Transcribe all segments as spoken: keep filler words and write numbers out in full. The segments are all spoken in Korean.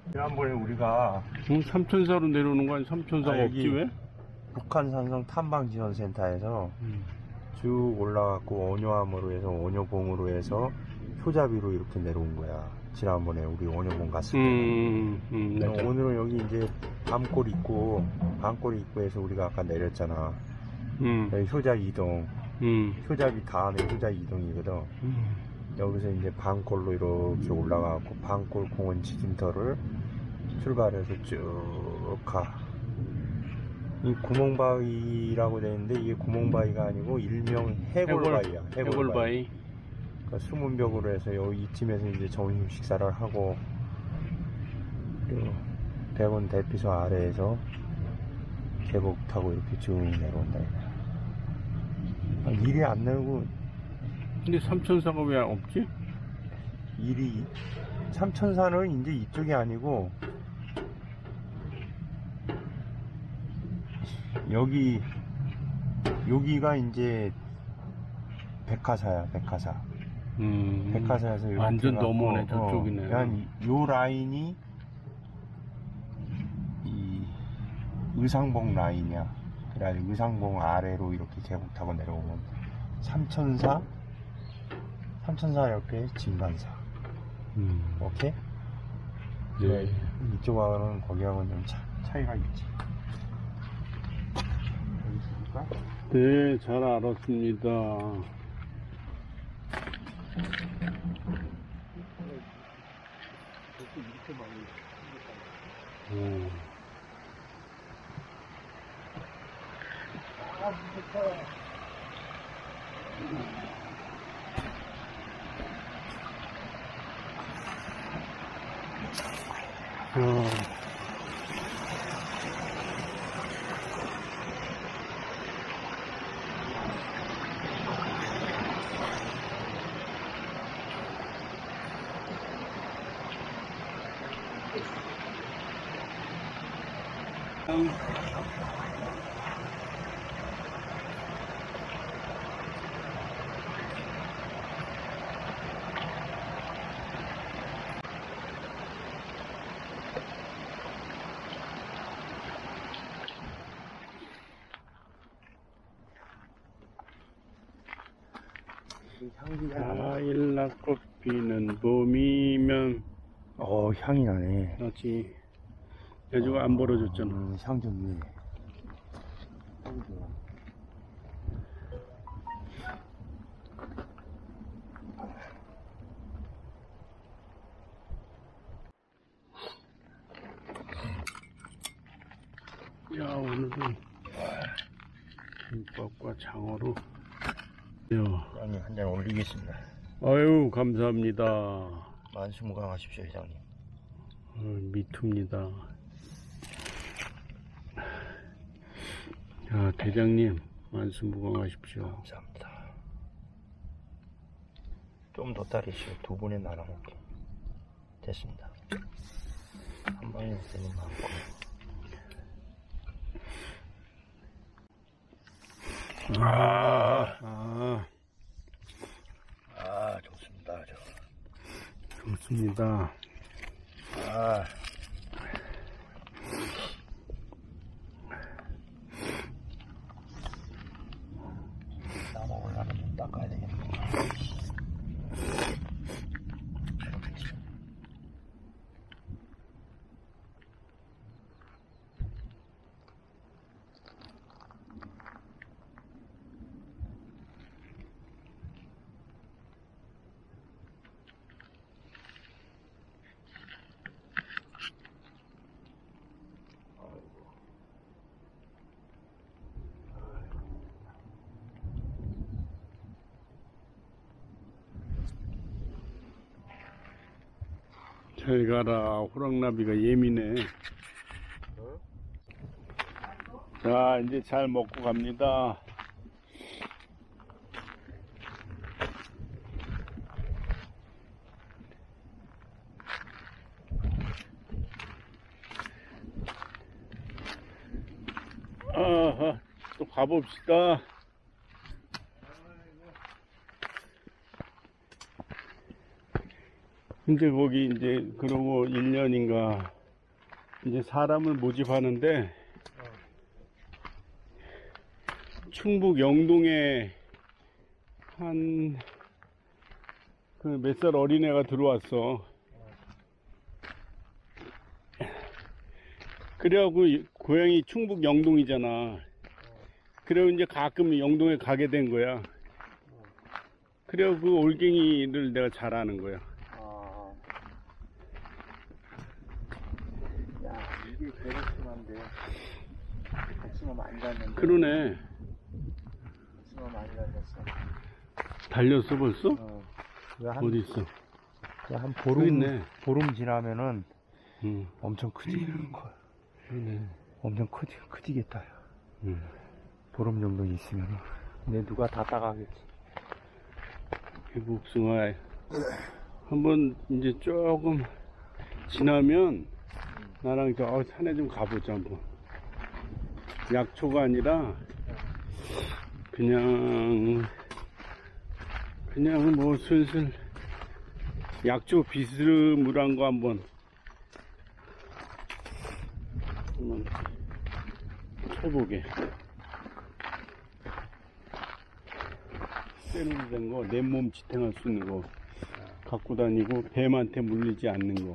지난번에 우리가 응, 삼천사로 내려오는 거 아니? 삼천사가 아, 없지 여기 왜? 북한산성 탐방지원센터에서 음. 쭉 올라갔고 온효암으로 해서 온효봉으로 해서 효자비로 이렇게 내려온 거야. 지난번에 우리 온효봉 갔을 때. 음, 음, 맞아. 오늘은 여기 이제 밤골 입구, 밤골 입구에서 우리가 아까 내렸잖아. 음, 여기 효자 이동, 음, 효자비 다음에 효자 이동이거든. 음. 여기서 이제 방골로 이렇게 올라가고 방골 공원 지진터를 출발해서 쭉 가. 이 구멍바위라고 되는데 이게 구멍바위가 아니고 일명 해골바위야. 해골바위. 해골바위. 그러니까 숨은 벽으로 해서 여기 이쯤에서 이제 점심 식사를 하고 백원 대피소 아래에서 계곡 타고 이렇게 쭉 내려온다. 아, 일이 안 나고 근데 삼천사가 왜 없지? 일이 삼천사는 이제 이쪽이 아니고 여기 여기가 이제 백화사야. 백화사. 음, 백화사에서 이렇게 완전 해갖고, 넘어오네. 어, 저쪽이네. 한 요 라인이 이 의상봉 라인이야. 그래 의상봉 아래로 이렇게 계곡 타고 내려오면 삼천사 삼천사 옆에 진간사. 음. 오케이? 네. 이쪽하고는 거기하고는 좀 차, 차이가 있지. 여기 있습니까? 네, 잘 알았습니다. 이렇게 많이 음. 아, 무섭다. 어. 음. 향기가 아, 일락꽃 피는 봄이면 어 향이 나네. 그렇지. 여주가 안 벌어졌잖아. 음, 향 좋네. 향 좋아. 야, 오늘은 김밥과 장어로. 야. 회장님 한 잔 올리겠습니다. 아유, 감사합니다. 만수무강하십시오 회장님. 어, 미투입니다. 야, 대장님, 만수무강하십시오. 감사합니다. 좀 더 따르시오. 두 분에 나눠 먹게. 됐습니다. 한 방에 되는 많고. 아, 아, 아 좋습니다. 저. 좋습니다. 아. 나 먹으려면 좀 닦아야 되겠네. 잘 가라. 호랑나비가 예민해. 자, 이제 잘 먹고 갑니다. 아하, 또 가봅시다. 근데 거기 이제 그러고 일 년인가 이제 사람을 모집하는데 충북 영동에 한 그 몇 살 어린애가 들어왔어. 그래갖고 고향이 충북 영동이잖아. 그래고 이제 가끔 영동에 가게 된 거야. 그래갖고 그 올갱이를 내가 잘 아는 거야. 아. 야, 이게 개복숭아인데. 복숭아 많이 달렸네. 그러네. 복숭아 많이 달렸어. 달렸어 벌써? 어. 한, 어디 있어? 한 여기 보름, 있네. 보름 지나면은 응. 엄청 크지는 거야. 그러네. 엄청 크지, 크지겠다. 응. 보름 정도 있으면은. 근데 누가 다 따가겠지. 개복숭아 한번 이제 조금 지나면 나랑 저 산에 좀 가보자 한번. 약초가 아니라 그냥 그냥 뭐 슬슬 약초 비스무리한 거 한번 한번 해보게. 쇠로 된 거, 내 몸 지탱할 수 있는 거 갖고 다니고 뱀한테 물리지 않는 거.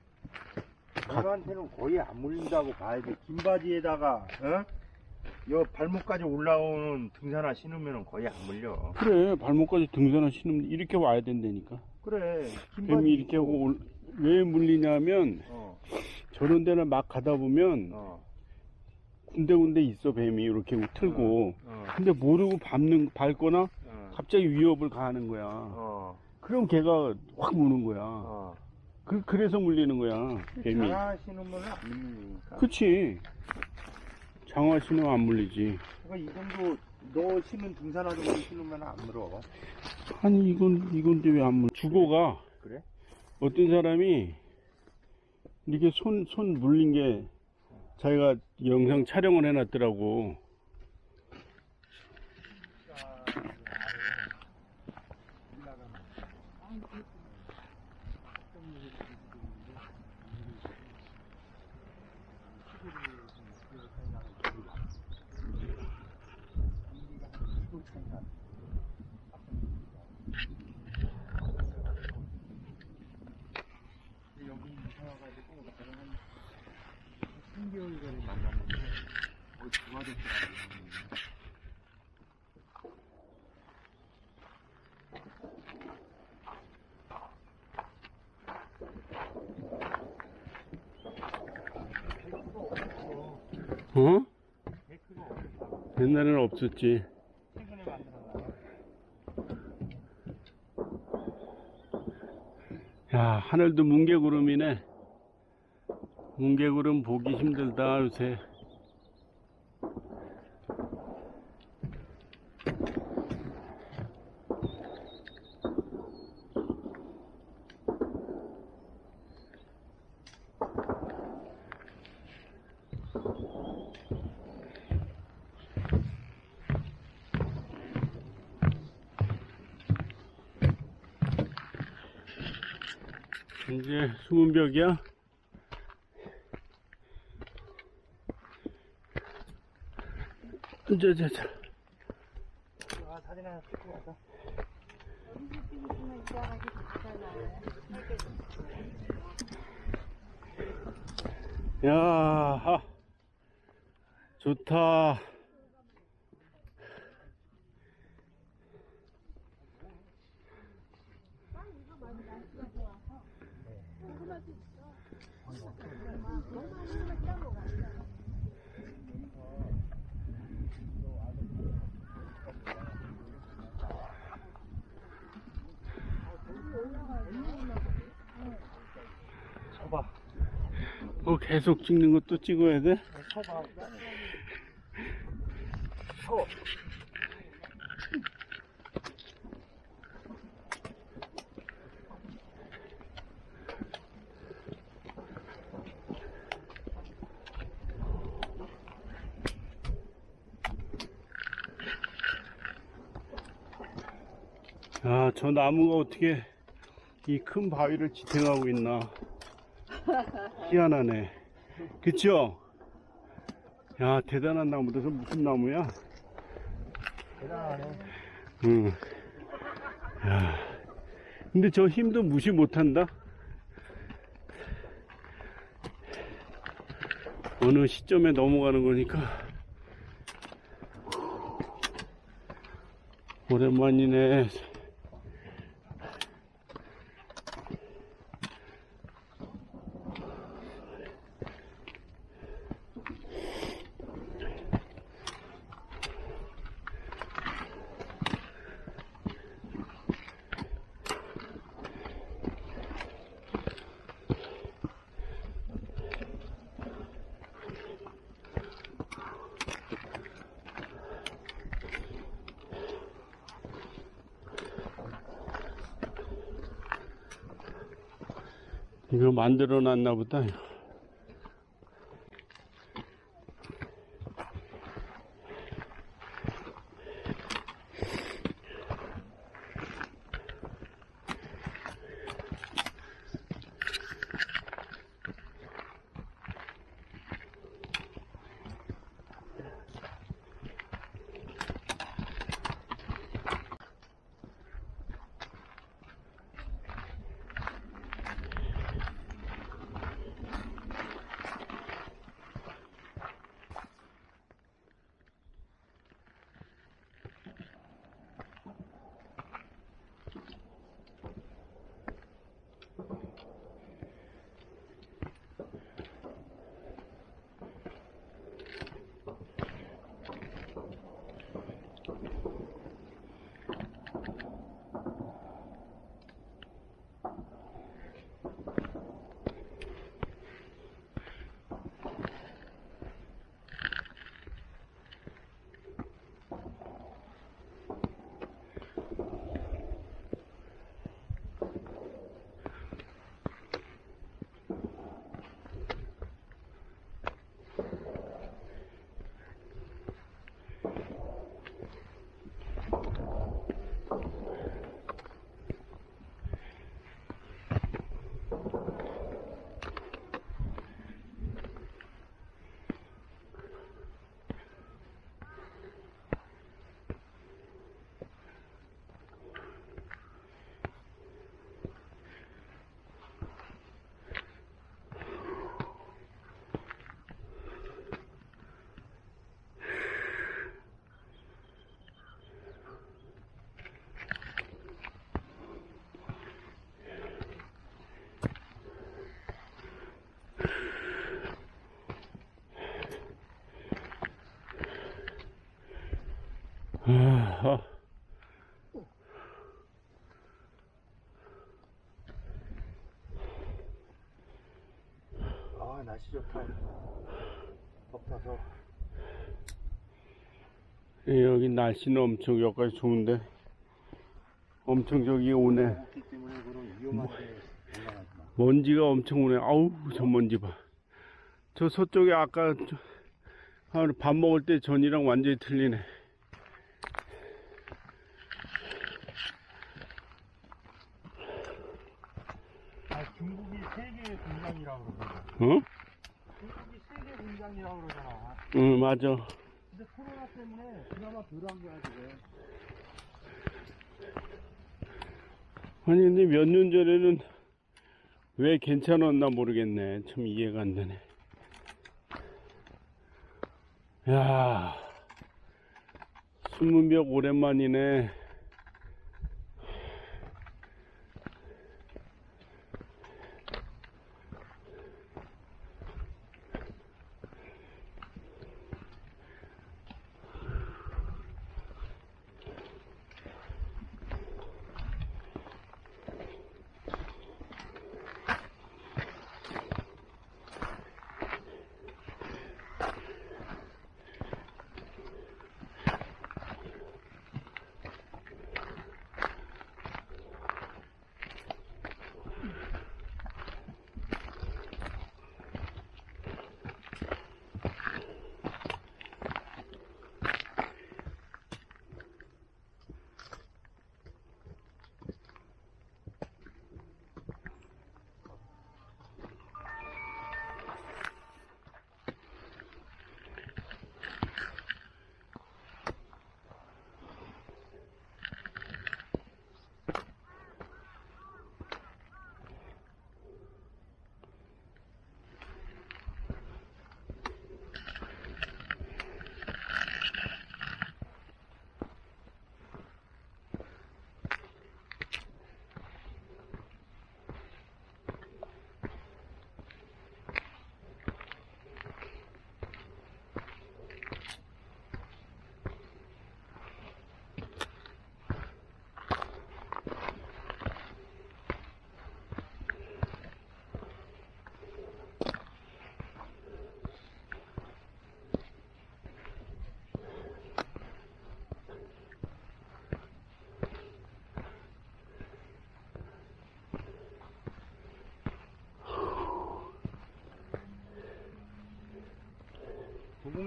뱀한테는 거의 안 물린다고 봐야 돼. 긴 바지에다가, 어? 여 발목까지 올라오는 등산화 신으면 거의 안 물려. 그래, 발목까지 등산화 신으면 이렇게 와야 된다니까. 그래, 긴 뱀이 바지 이렇게 하고 올- 왜 물리냐면 어, 저런 데를 막 가다 보면 어, 군데군데 있어, 뱀이 이렇게 틀고. 어, 근데 모르고 밟는, 밟거나 어, 갑자기 위협을 가하는 거야. 어, 그럼 걔가 확 무는 거야. 어. 그, 그래서 물리는 거야, 뱀이. 장화 신으면 안 물리니까. 그치. 장화 신으면 안 물리지. 그러니까 이 정도 너 신은 등산화 정도 신으면 안 물어. 아니, 이건, 이건데 왜 안 물려? 주고가 그래? 어떤 사람이 이렇게 손, 손 물린 게 자기가 영상 촬영을 해놨더라고. 여기 이사와가지고 한 삼 개월 전에 만났는데 거의 좋아졌더라고요. 어? 데크가 없었다고. 옛날에는 없었지. 최근에 만들었나? 야, 하늘도 뭉게구름이네. 뭉게구름 보기 힘들다, 요새. 이제 숨은 벽이야? 자, 자, 자. 아, 사진 하나 찍고 가자. 야, 하. 좋다. 서봐. 뭐 계속 찍는 것도 찍어야 돼? 서봐. 서. 아, 저 나무가 어떻게 이 큰 바위를 지탱하고 있나. 희한하네. 그쵸? 야, 대단한 나무다. 저 무슨 나무야? 대단하네. 응. 야. 근데 저 힘도 무시 못한다? 어느 시점에 넘어가는 거니까. 오랜만이네. 이거 만들어 놨나 보다. 아, 아, 날씨 좋다. 덥다서. 여기 날씨는 엄청 여기까지 좋은데 엄청 저기 오네. 그렇기 때문에 그런 위험한데 올라가지 마. 먼지가 엄청 오네. 아우, 저 먼지 봐. 저 서쪽에 아까 저, 아, 밥 먹을 때 전이랑 완전히 틀리네. 아, 중국이 세계 공장이라고 그러잖아. 어? 중국이 세계 공장이라고 그러잖아. 응, 맞아. 근데 코로나 때문에 그나마 덜한 거야, 지금. 아니, 근데 몇 년 전에는 왜 괜찮았나 모르겠네. 참 이해가 안 되네. 야, 순문벽 오랜만이네.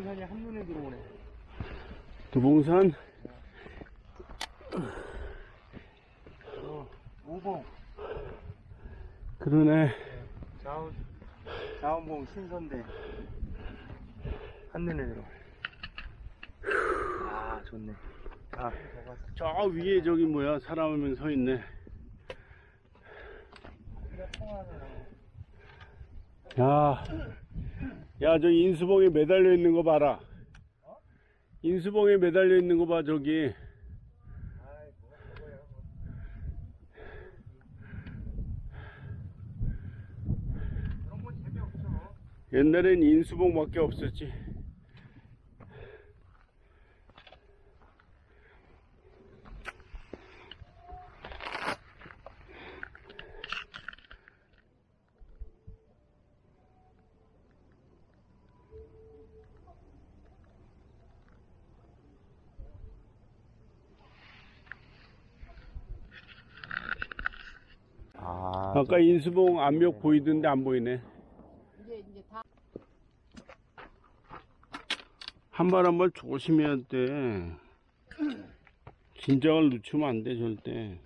두봉산이 한눈에 들어오네. 두봉산? 어, 오봉. 그러네. 자운, 자운봉 신선대. 한눈에 들어. 아, 좋네. 아, 저 위에 저기 뭐야, 사람 한 명 서 있네. 야, 야, 저 인수봉에 매달려 있는 거 봐라. 인수봉에 매달려 있는 거 봐, 저기. 옛날엔 인수봉밖에 없었지. 아, 아까 인수봉 암벽 보이던데 안 보이네. 이제 이제 다 한 발 한 발 조심해야 돼. 긴장을 늦추면 안 돼, 절대.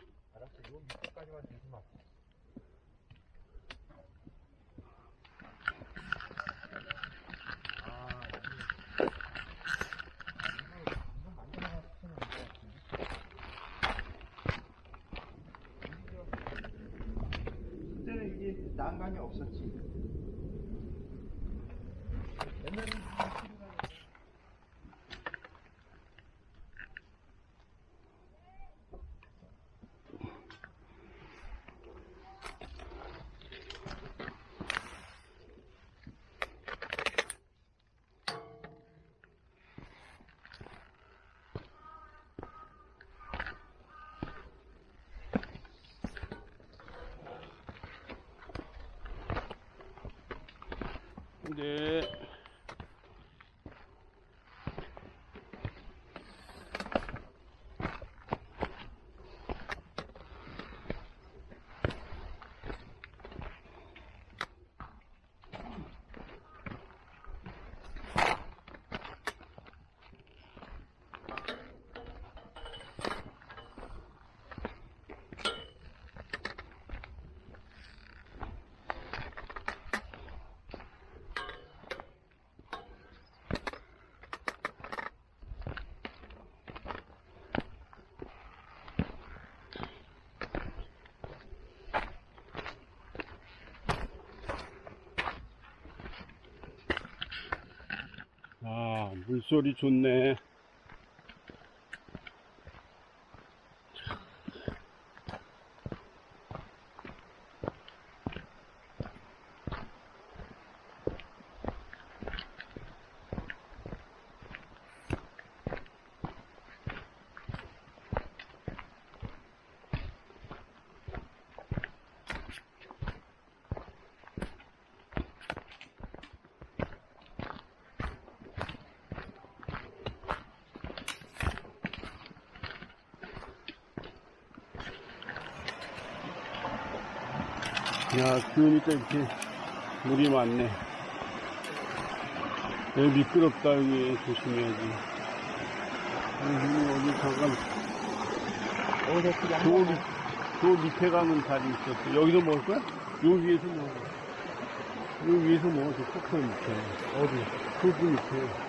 그때는 이게 난간이 없었지. 네. 아, 물소리 좋네. 야, 그러니까 이렇게 물이 많네. 여기 미끄럽다, 여기. 조심해야지. 여기 어디 잠깐, 어디서 그냥 저, 밑, 저 밑에 가면 다리 있었어. 여기서 먹을 거야? 요 위에서 먹어. 요 위에서 먹어, 저 코코 밑에. 어디? 코코 밑에.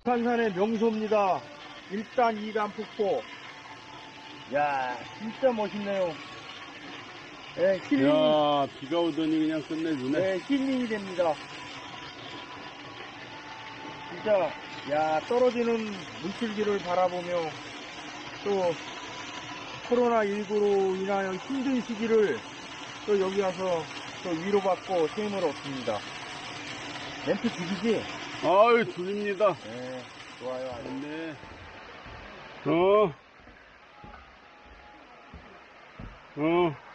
북한산의 명소입니다. 일 단, 이 단 폭포. 야, 진짜 멋있네요. 예, 힐링, 야, 비가 오더니 그냥 끝내주네. 예, 힐링이 됩니다. 진짜, 야, 떨어지는 물줄기를 바라보며 또 코로나십구로 인하여 힘든 시기를 또 여기 와서 또 위로받고 힘을 얻습니다. 멘트 죽이지? 아유, 죽입니다. 네, 좋아요. 아주. 네. 어. 어.